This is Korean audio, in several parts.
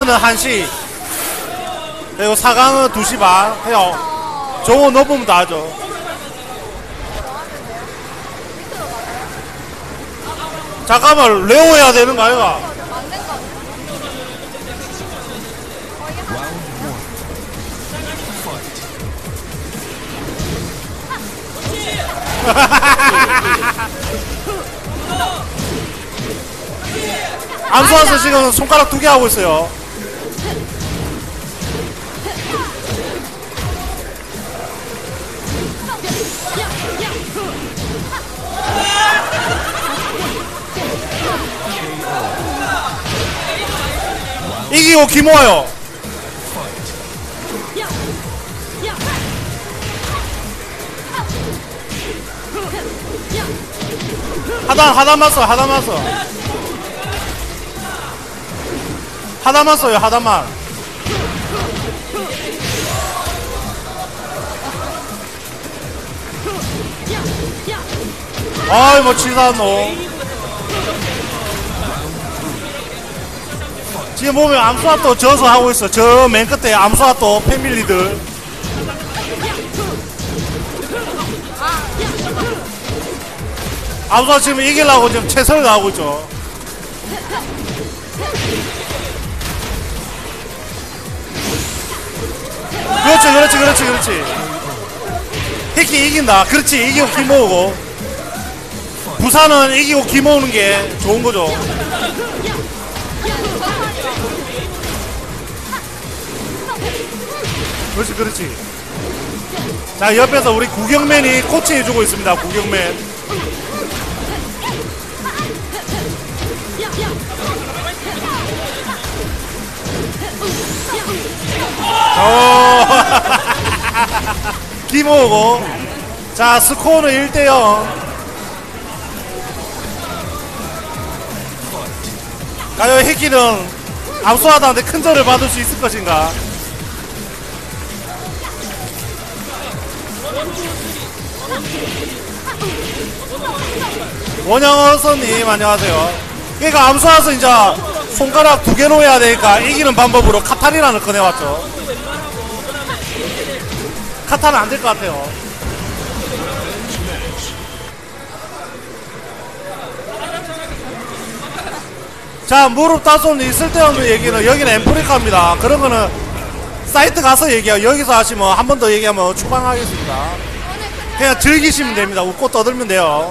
3라운드는 1시, 그리고 4강은 2시 반 해요. 저거 넣어보면 다 하죠. 잠깐만, 레오 해야 되는 거 아이가? 암수와서 지금 손가락 2개 하고 있어요. 이기고 기모아요. 하단만 써, 하단만 써. 하단만 써요, 하단만. 아이, 뭐, 치사노. 지금 보면 암수아또 저서 하고 있어. 저 맨 끝에 암수아또 패밀리들. 암수아 지금 이기려고 지금 최선을 다하고 있죠. 그렇지. 히키 이긴다. 그렇지, 이기고 기 모으고. 부산은 이기고 기 모으는 게 좋은 거죠. 그렇지. 자, 옆에서 우리 구경맨이 코치해주고 있습니다. 구경맨. 기 모으고. 자, 스코어는 1대0. 과연 히키는 암수하다는데 큰 절을 받을 수 있을 것인가? 원영어선님 안녕하세요. 그러니까 암수와서 이제 손가락 2개 놓아야 되니까 이기는 방법으로 카타리나를 꺼내왔죠. 카타는 안 될 것 같아요. 자, 무릎 다손이 쓸데없는 얘기는 여기는 엠프리카입니다. 그런 거는 사이트 가서 얘기해요. 여기서 하시면 한 번 더 얘기하면 추방하겠습니다. 그냥 즐기시면 됩니다. 웃고 떠들면 돼요.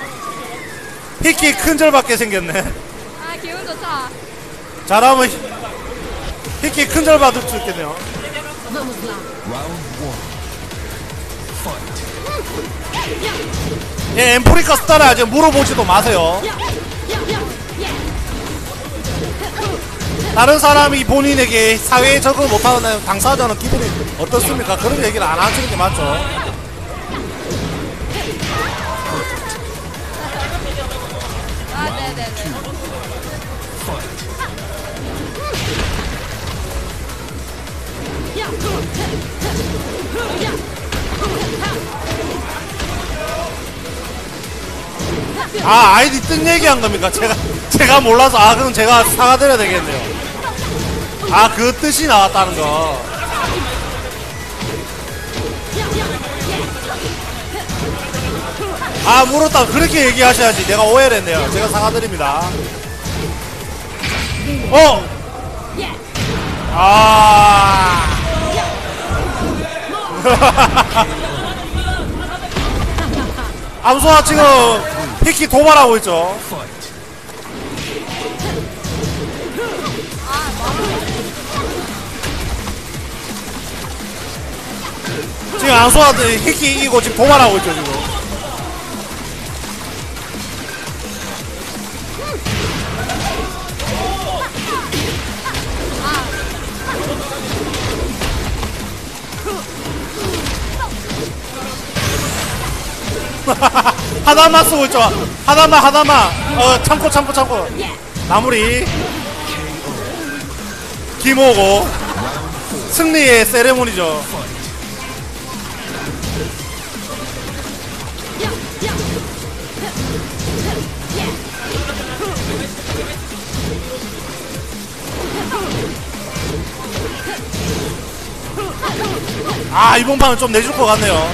히키 큰 절밖에 생겼네. 아, 기분 좋다. 잘하면 히키 큰 절 받을 수 있겠네요. 예, 엠프리카 스타를 아직 물어보지도 마세요. 다른 사람이 본인에게 사회에 적응 못하는 당사자는 기분이 어떻습니까? 그런 얘기를 안 하시는 게 맞죠. 아, 네네네. 아, 아이디 뜬 얘기한 겁니까? 제가 몰라서. 아, 그럼 제가 사과드려야 되겠네요. 아, 그 뜻이 나왔다는 거. 아, 물었다. 그렇게 얘기하셔야지. 내가 오해를 했네요. 제가 사과드립니다. 아. 암소아 지금 히키 도발하고 있죠. 지금 암소아 히키 이기고 지금 도발하고 있죠 지금. 하나만 쓰고 있죠. 하나만. 참고. 마무리. 김호고. 승리의 세레모니죠. 아 이번 판은 좀 내줄 것 같네요.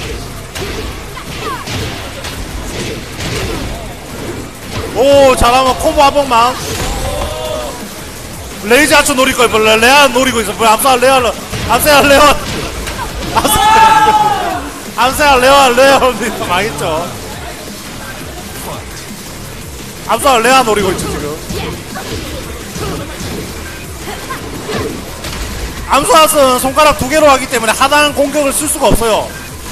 오 잘하면 콤보 한 번만. 레이지 아츠 노릴 걸 몰라. 레안 노리고 있어. 뭐 암살 레안 암살 레안 암살 레안 레안 망했죠. 암살 레안 노리고 있죠 지금. 암수아스는 손가락 두 개로 하기 때문에 하단 공격을 쓸 수가 없어요.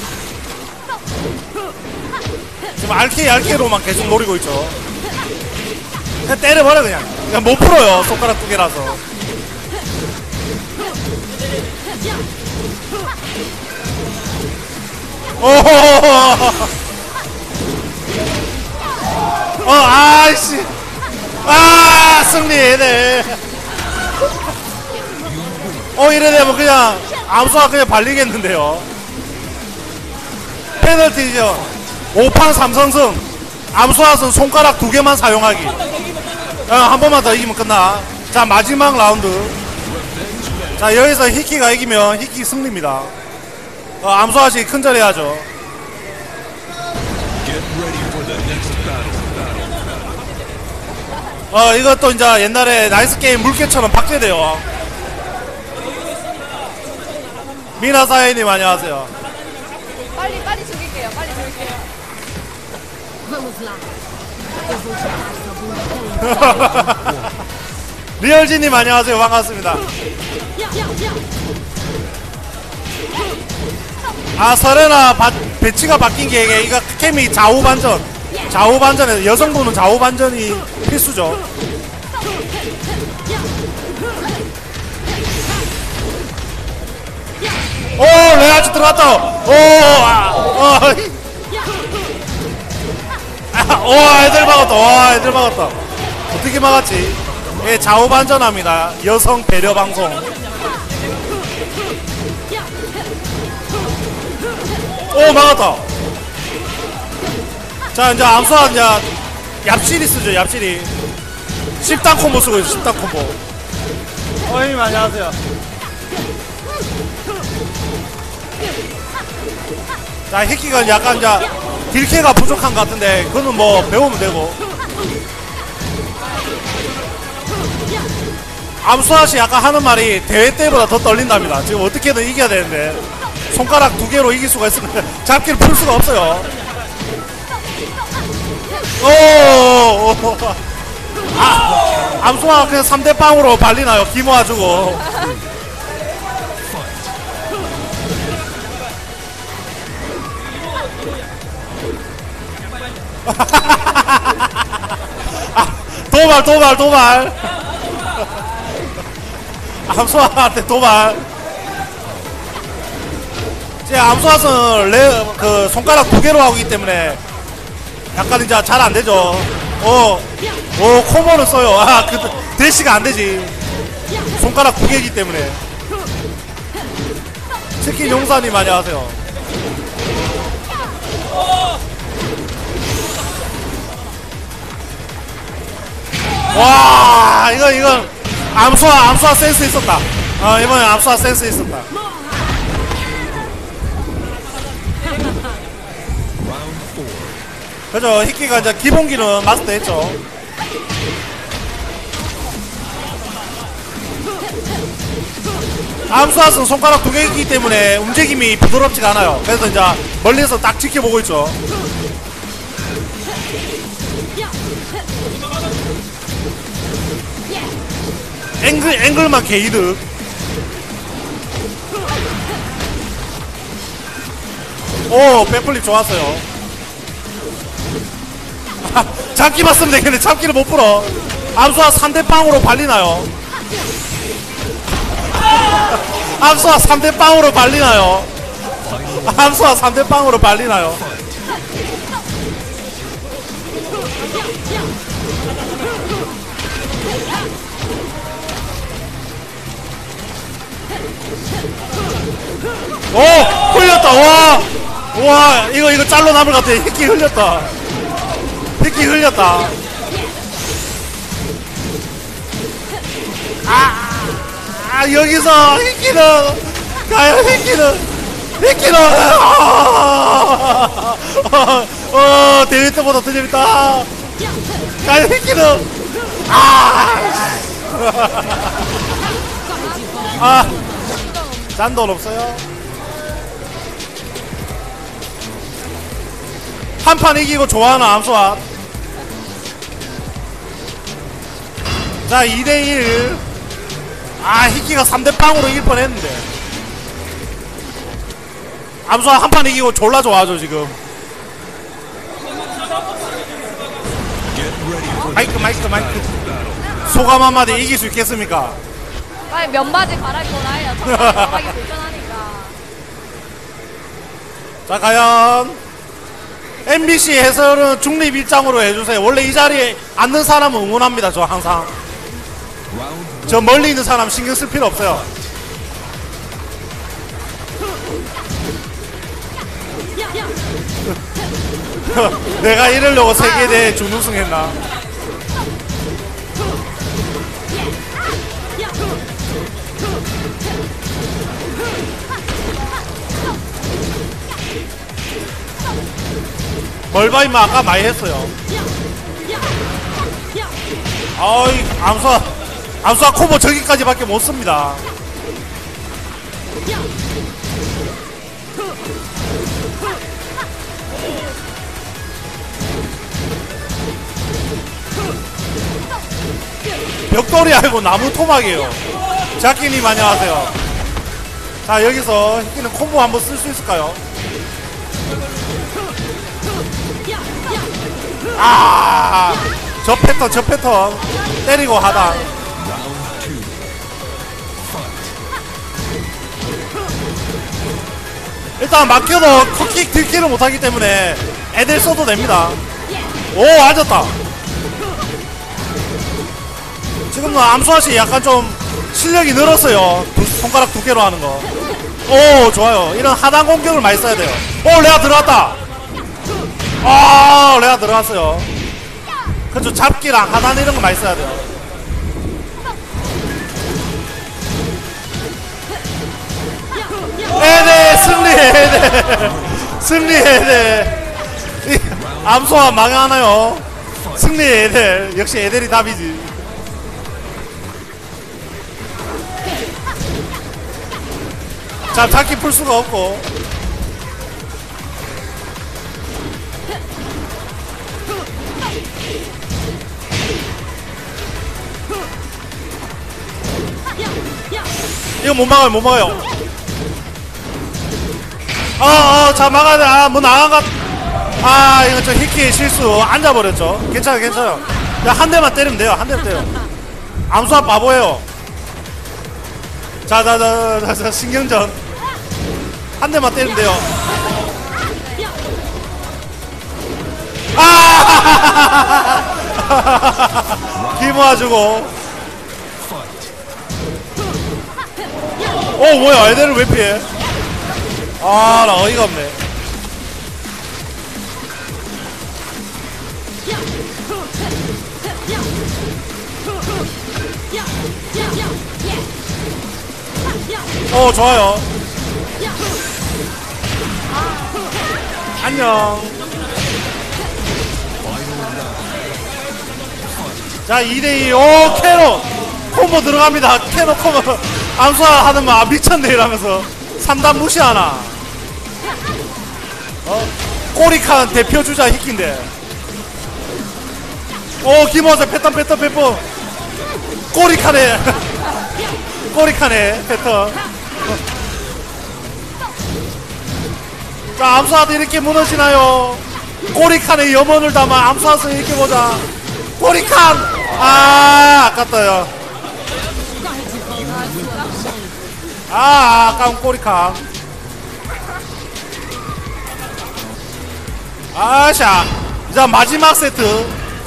지금 RK로만 계속 노리고 있죠. 그냥 때려버려 그냥 못 풀어요 손가락 두 개라서. 아이씨 승리 네. 이래 되면 그냥 암수가 그냥 발리겠는데요. 페널티죠. 5판 3선승. 암수아선 손가락 두 개만 사용하기. 한 번만 더 이기면 끝나. 자 마지막 라운드. 자 여기서 히키가 이기면 히키 승리입니다. 암수아씨 큰절 해야죠. 이것도 이제 옛날에 나이스 게임 물개처럼 박제돼요. 미나사이님 안녕하세요. 빨리 죽일게요. 빨리 죽일게요. 리얼지님 안녕하세요. 반갑습니다. 서레나 배치가 바뀐게 이거 캠이 좌우반전에 여성분은 좌우반전이 필수죠. 레아츠 들어갔다. 애들 막았다. 애들 막았다. 어떻게 막았지? 예, 좌우반전합니다. 여성 배려 방송. 막았다. 자, 이제 암수아 이제 얍실이 쓰죠. 얍실이. 10단 콤보 쓰고 있어. 10단 콤보. 형님 안녕하세요. 자, 히키가 약간 이제 딜캐가 부족한 것 같은데 그거는 뭐 배우면 되고. 암수아씨 약간 하는 말이 대회 때보다 더 떨린답니다. 지금 어떻게든 이겨야 되는데 손가락 두 개로 이길 수가 있으면 잡기를 풀 수가 없어요. 암수아 그냥 3대 빵으로 발리나요? 기모아주고. 도발. 암수아한테 도발. 제 암수아는 그 손가락 두 개로 하기 때문에 약간 이제 잘 안 되죠. 코모는 써요. 그 대시가 안 되지. 손가락 두 개이기 때문에. 치킨 용사님 안녕하세요. 와, 이건 암수아 센스 있었다. 이번에 암수아 센스 있었다. 그죠. 히키가 이제 기본기는 마스터 했죠. 암수아는 손가락 두 개이기 때문에 움직임이 부드럽지가 않아요. 그래서 이제 멀리서 딱 지켜보고 있죠. 앵글만 개이득. 백플립 좋았어요. 잡기만 쓰면 되겠네. 잡기를 못 풀어. 암수아 3대빵으로 발리나요? 암수아 3대빵으로 발리나요? 암수아 3대빵으로 발리나요? 흘렸다. 와 이거 짤로 남을 것 같아. 히키 흘렸다. 여기서 히키는 과연 히키는 히키는 대회 때보다 더 재밌다. 야 히키는 잔돈 없어요. 한판 이기고 좋아하는 암수와. 자 2대1. 히키가 3대0으로 이길 뻔했는데 암수와 한판 이기고 졸라 좋아하죠 지금. 마이크 소감 한마디. 이길 수 있겠습니까? 빨리 면바지 갈아입고 나야. 나가기 불편하니까. 자 과연 MBC 해설은 중립 입장으로 해주세요. 원래 이 자리에 앉는 사람은 응원합니다. 저 항상 저 멀리 있는 사람 신경 쓸 필요 없어요. 내가 이러려고 세계대회 준우승 했나? 멀바이만 아까 많이 했어요. 아이 암수아 코보 저기까지밖에 못 씁니다. 벽돌이 아니고 나무 토막이에요. 자키님 안녕하세요. 자 여기서 히키는 콤보 한번 쓸 수 있을까요? 저 패턴 때리고 하다. 일단 막혀도 컷킥 들키를 못하기 때문에 애들 써도 됩니다. 오 앉았다. 지금 암수아씨 약간 좀 실력이 늘었어요. 손가락 2개로 하는 거. 오 좋아요. 이런 하단 공격을 많이 써야 돼요. 오 레아 들어왔다. 레아 들어왔어요. 그쵸 잡기랑 하단 이런 거 많이 써야 돼요. 에네 승리해야 돼. 암소와 망하나요? 승리해야 돼. 역시 에델이 답이지. 자 잡기 풀 수가 없고. 이거 못 막아요. 자 막아야 돼. 뭐 나간가. 이거 저 히키의 실수. 앉아버렸죠. 괜찮아요. 야, 한 대만 때리면 돼요. 한 대만 때려. 암수아 바보예요. 자, 신경전. 한 대만 때리면 돼요. 기 모아주고. 뭐야, 애들을 왜 피해? 나 어이가 없네. 좋아요. 안녕. 자 2대2. 캐로 콤보 들어갑니다. 캐로 콤보. 암수아 하는 말 미쳤네 이러면서 3단 무시하나. 꼬리칸 대표주자 히키인데. 김호자 패턴 꼬리칸에 패턴. 자 암수아도 이렇게 무너지나요? 꼬리칸에 염원을 담아 암수아서 이렇게 보자. 꼬리칸. 아깝다요. 아까운 꼬리칸. 자 마지막 세트.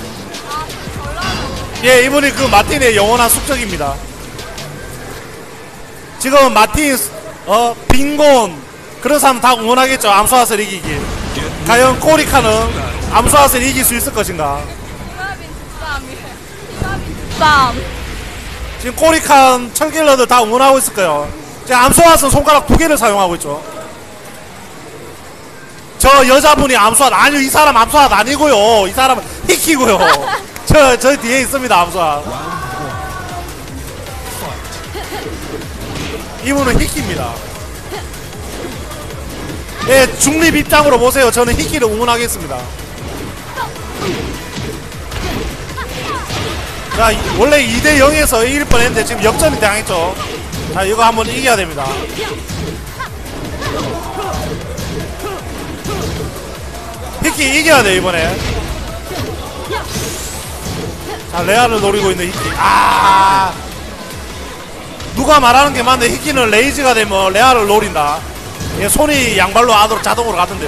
예, 이분이 그 마틴의 영원한 숙적입니다. 지금 마틴 빈곤 그런 사람 다 응원하겠죠. 암수아슬 이기기. 과연 꼬리카는 암수아슬 이길 수 있을 것인가. 지금 꼬리칸 철길러들 다 응원하고 있을 거예요. 지금 암수아슬 손가락 2개를 사용하고 있죠. 저 여자분이 암수학 아니요 이 사람 암수학 아니고요 이 사람은 히키고요 저 뒤에 있습니다 암수학 이분은 히키입니다 예 중립 입장으로 보세요 저는 히키를 응원하겠습니다 자 원래 2대0에서 이길 뻔했는데 지금 역전이 당했죠 자 이거 한번 이겨야 됩니다 히키 이겨야 돼 이번에 자 레아를 노리고 있는 히키 아 누가 말하는 게 맞네 히키는 레이즈가 되면 레아를 노린다 얘 손이 양발로 안으로 자동으로 가던데요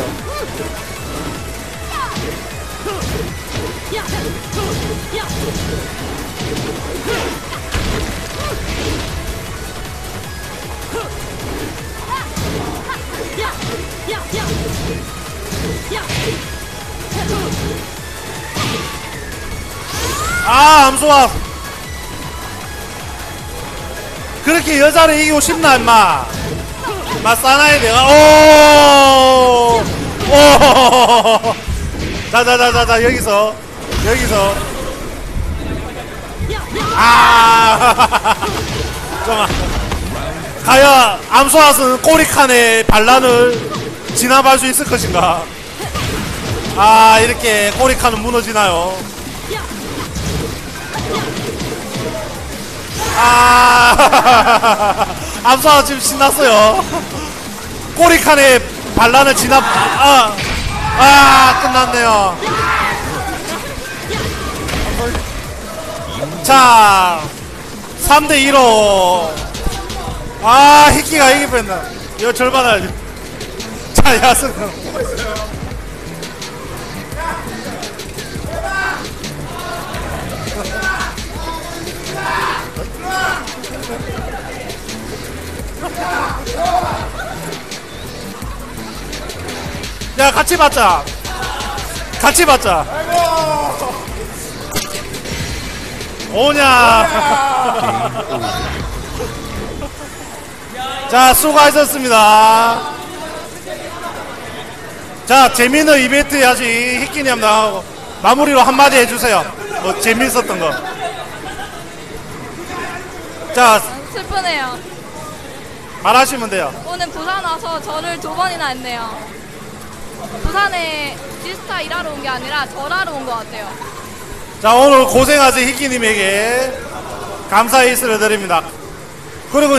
아 암소아 그렇게 여자를 이기고 싶나 임마 마 싸나야 돼가 오오 자자자자자 여기서 아 잠깐만 과연 암소아스는 꼬리칸의 반란을 진압할 수 있을 것인가 아 이렇게 꼬리칸은 무너지나요 아 암수아 지금 신났어요 꼬리칸의 반란을 진압 끝났네요 자 3대2로 아 히키가 이길 뻔했나 이거 절반 알지 자 야승 야 같이 받자 오냐 자 수고하셨습니다 자 재밌는 이벤트 해야지 히키님 나가고 마무리로 한마디 해주세요 뭐 재밌었던 거 자 슬프네요. 말하시면 돼요 오늘 부산 와서 저를 2번이나 했네요. 부산에 지스타 일하러 온 게 아니라 절하러 온 것 같아요. 자 오늘 고생하신 히키님에게 감사의 인사를 드립니다 그리고